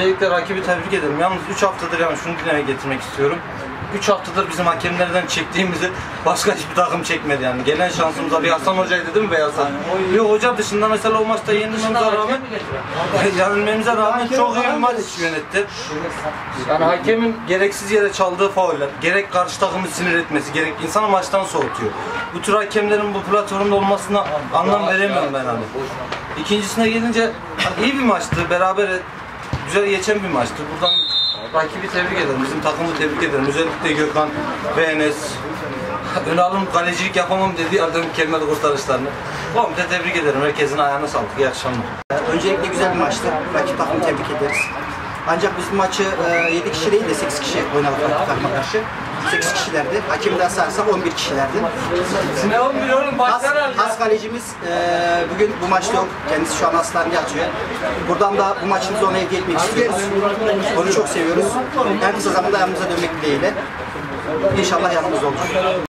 Öncelikle rakibi tebrik ederim. Yalnız 3 haftadır yani şunu dile getirmek istiyorum. 3 haftadır bizim hakemlerden çektiğimizi başka hiçbir takım çekmedi yani. Gelen şansımıza bir Hasan Hoca'ydı değil mi Beyaz Hasan? Yok hoca dışında mesela o maçta yenilmemize rağmen çok iyi bir maç yönetti. Yani hakemin gereksiz yere çaldığı fauller, gerek karşı takımı sinir etmesi, gerek insanı maçtan soğutuyor. Bu tür hakemlerin bu platformda olmasına anlam veremiyorum ben hani. İkincisine gelince iyi bir maçtı, beraber güzel geçen bir maçtı. Buradan rakibi tebrik ederim, bizim takımı tebrik ederim. Özellikle Gökhan ve Enes. Önal'ın kalecilik yapamam dediği yerde mükemmel kurtarışlarını. Komple tebrik ederim. Herkesin ayağına sağlık. İyi akşamlar. Öncelikle güzel bir maçtı. Rakip takımı tebrik ederiz. Ancak biz maçı 7 kişi değil de 8 kişi oynadık rakip takıma karşı. 8 kişilerdi. Hakemden sayarsak 11 kişilerdi. Ne 11 oğlum? Has kalecimiz bugün bu maçta yok. Kendisi şu an hastanede yatıyor. Buradan da bu maçımızı ona hediye etmek istiyoruz. Onu çok seviyoruz. En kısa zamanda yanımıza dönmek dileğiyle. İnşallah yanımızda olur.